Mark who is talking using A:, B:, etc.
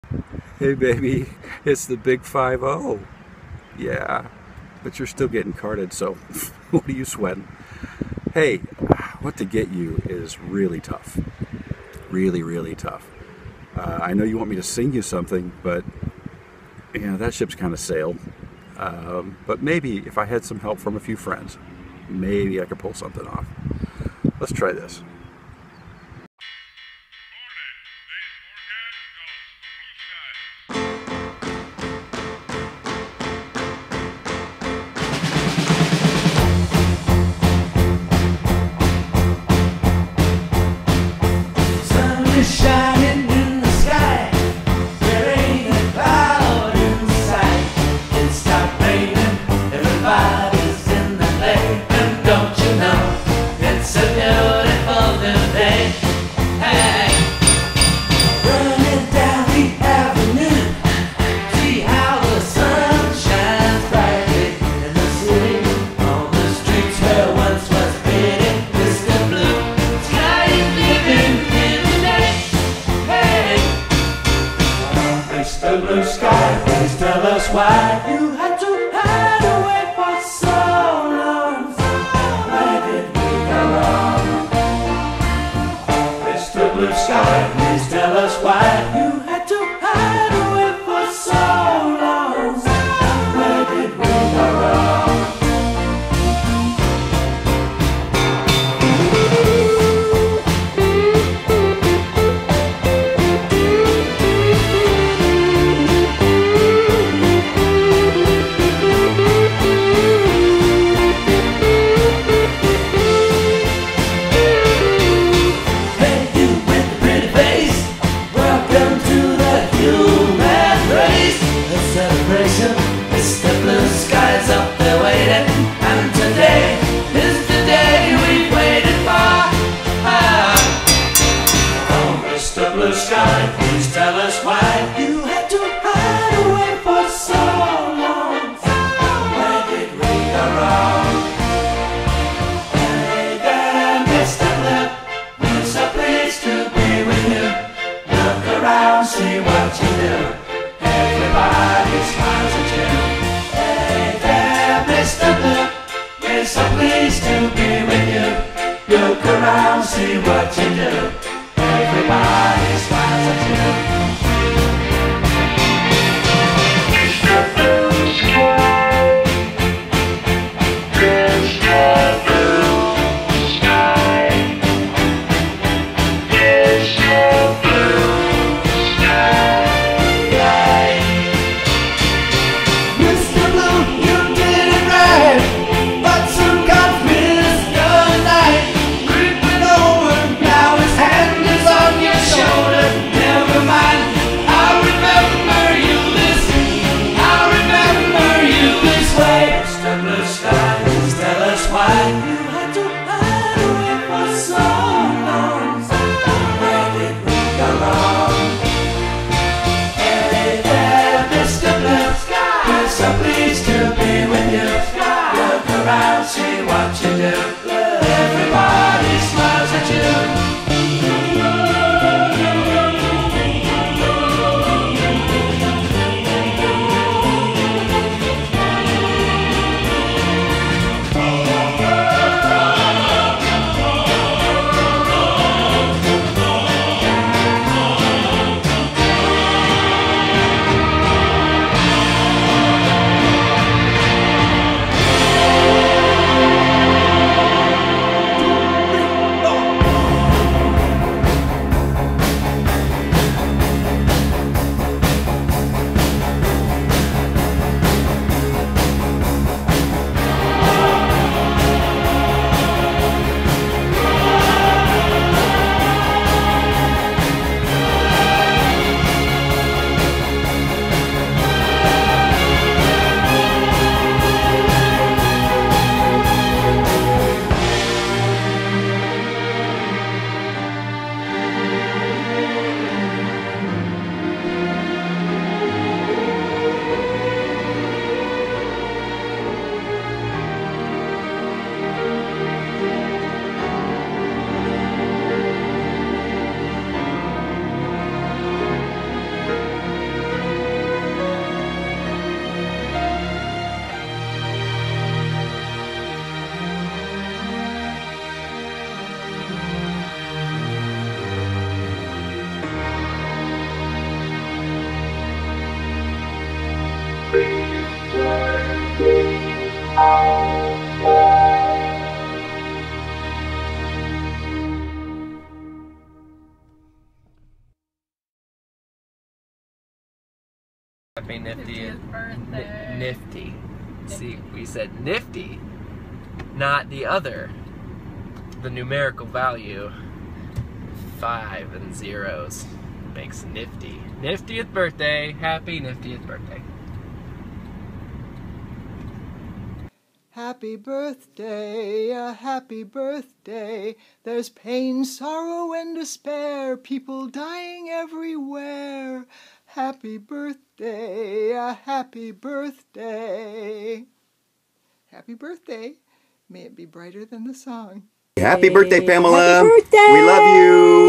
A: Hey baby, it's the big 5-0. Yeah, but you're still getting carded, so what are you sweating? Hey, what to get you is really tough. Really, really tough. I know you want me to sing you something, but that ship's kind of sailed. But maybe if I had some help from a few friends, maybe I could pull something off. Let's try this.
B: Shining in the sky, there ain't a cloud in sight. It stopped raining, everybody's in the lake, and don't you know, it's a beautiful new day. Hey, running down the avenue, see how the sun shines brightly in the city, on the streets where once was pretty Mr. Blue. Sky is living in the day. Mr. Blue Sky, please tell us why you had to hide away for so long. Where did we go wrong? Mr. Blue Sky, please tell us why you had to hide away for so long. Where did we go wrong? Mr. Blue Sky's up there waiting, and today is the day we've waited for. Oh, Mr. Blue Sky, please tell us why you had to hide away for so long. Where did we go wrong? Hey there, Mr. Blue, we're so pleased to be with you. Look around, see what you do. Everybody smiles at you. Hey there, Mr. Blue, we're so pleased to be with you. Look around, see what you do. Everybody smiles at you. Mr. Blue Sky, Mr. Blue Sky, Mr. Blue Sky. See what you do. Everybody smiles at you.
C: Happy nifty.
D: 50th birthday.
C: Nifty. See, we said nifty, not the other. The numerical value, 5 and zeros, makes nifty. 50th birthday. Happy 50th birthday.
E: Happy birthday, a happy birthday. There's pain, sorrow, and despair. People dying everywhere. Happy birthday, a happy birthday. Happy birthday. May it be brighter than the song.
F: Happy birthday, Pamela.
G: Happy birthday.
F: We love you.